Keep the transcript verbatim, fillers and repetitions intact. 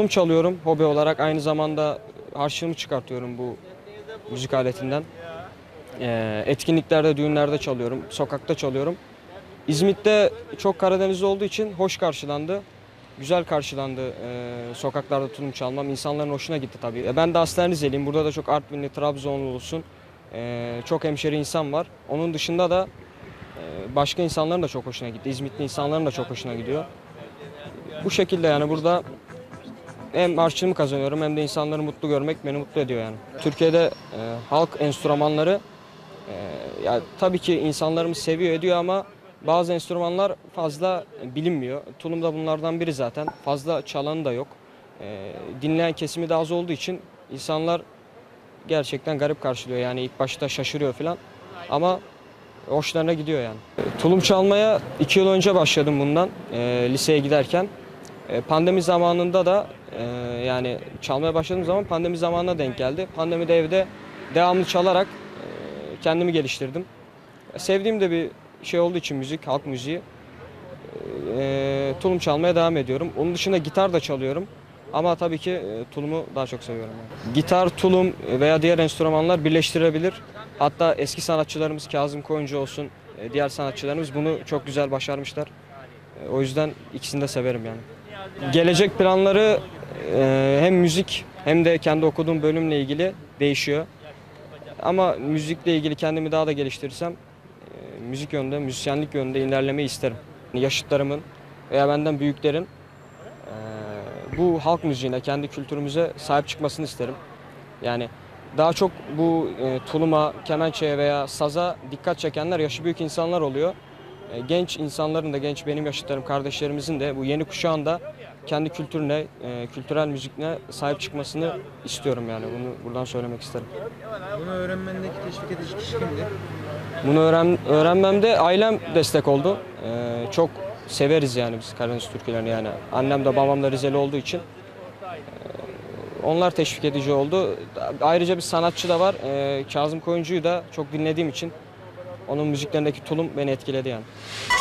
çalıyorum hobi olarak. Aynı zamanda harçlığımı çıkartıyorum bu müzik aletinden. Ee, etkinliklerde, düğünlerde çalıyorum, sokakta çalıyorum. İzmit'te çok Karadenizli olduğu için hoş karşılandı. Güzel karşılandı e, sokaklarda tulum çalmam. İnsanların hoşuna gitti tabii. E, ben de aslen Rizeliyim. Burada da çok Artvinli, Trabzonlu olsun. E, çok hemşeri insan var. Onun dışında da e, başka insanların da çok hoşuna gitti. İzmitli insanların da çok hoşuna gidiyor. Bu şekilde yani burada hem harçlığımı kazanıyorum hem de insanları mutlu görmek beni mutlu ediyor yani. Türkiye'de e, halk enstrümanları e, ya tabii ki insanlarımız seviyor ediyor ama bazı enstrümanlar fazla bilinmiyor. Tulum da bunlardan biri zaten. Fazla çalanı da yok. E, dinleyen kesimi de az olduğu için insanlar gerçekten garip karşılıyor. Yani ilk başta şaşırıyor falan ama hoşlarına gidiyor yani. Tulum çalmaya iki yıl önce başladım bundan e, liseye giderken. E, pandemi zamanında da e, yani çalmaya başladığım zaman pandemi zamanına denk geldi. Pandemide evde devamlı çalarak e, kendimi geliştirdim. Sevdiğim de bir şey olduğu için müzik, halk müziği. E, tulum çalmaya devam ediyorum. Onun dışında gitar da çalıyorum. Ama tabii ki e, tulumu daha çok seviyorum. Yani. Gitar, tulum veya diğer enstrümanlar birleştirebilir. Hatta eski sanatçılarımız Kazım Koyuncu olsun, e, diğer sanatçılarımız bunu çok güzel başarmışlar. E, o yüzden ikisini de severim yani. Gelecek planları e, hem müzik hem de kendi okuduğum bölümle ilgili değişiyor. Ama müzikle ilgili kendimi daha da geliştirirsem e, müzik yönünde, müzisyenlik yönünde ilerlemeyi isterim. Yaşıtlarımın veya benden büyüklerin e, bu halk müziğine, kendi kültürümüze sahip çıkmasını isterim. Yani daha çok bu e, tuluma, kemençeye veya saza dikkat çekenler yaşı büyük insanlar oluyor. E, genç insanların da, genç benim yaşıtlarım, kardeşlerimizin de bu yeni kuşağın da kendi kültürüne, e, kültürel müzikine sahip çıkmasını istiyorum yani. Bunu buradan söylemek isterim. Bunu öğrenmendeki teşvik edici kişi kimdi? Bunu öğren, öğrenmemde ailem destek oldu. E, çok severiz yani biz Karadeniz türkülerini yani. Annem de babam da Rizeli olduğu için e, onlar teşvik edici oldu. Ayrıca bir sanatçı da var. E, Kazım Koyuncu'yu da çok dinlediğim için onun müziklerindeki tulum beni etkiledi yani.